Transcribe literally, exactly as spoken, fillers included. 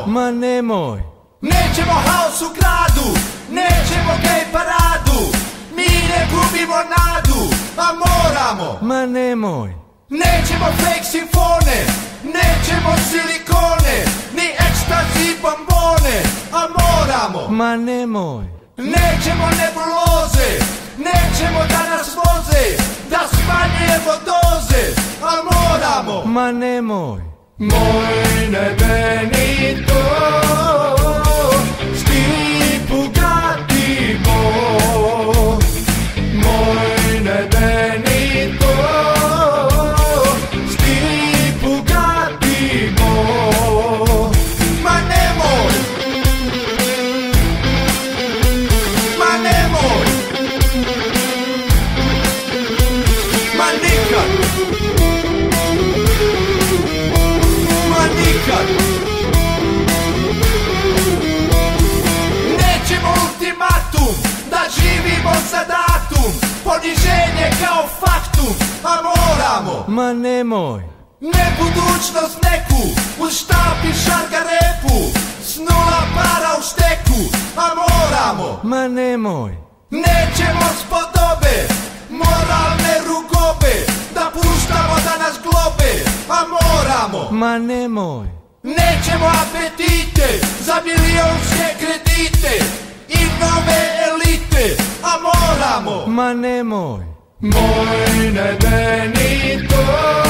Ma nemoj. Nećemo haos u gradu, nećemo gej paradu, mi ne gubimo nadu, a moramo. Ma nemoj. Nećemo fake simfone, nećemo silikone, ni ekstazi bombone, a moramo. Ma nemoj. Nećemo nebuloze, nećemo da nas voze, da smanjujemo doze, a moramo. Ma nemoj. Moj nebenito, stil Bugatti bo. Moj nebenito, stil Bugatti bo. Ma nemoj. Ma nemoj. Ma nikad. Ma nikad. Nećemo ultimatum, da živimo za datum, poniženje kao faktum, a moramo. Ma nemoj. Ne budućnost neku, uz štap i šargarepu, s nula para u šteku, a moramo. Ma nemoj. Nećemo spodobe, moralne rugobe, da puštamo da nas globe, a moramo. Ma nemoj. Nećemo apetite, za milionske kredite i nove elite, a moramo. Ma nemoj. Moj nebenito.